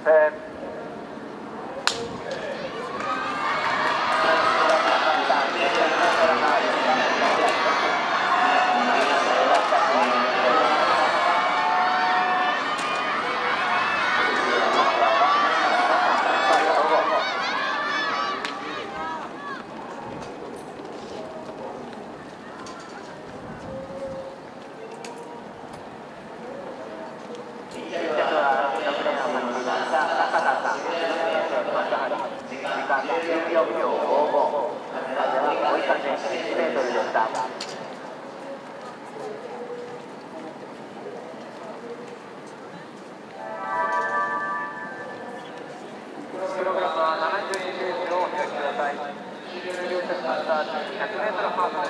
14秒55、追い風1メートルでした。プログラムは72ページをお開きください。終了いたしました。100メートルハーフ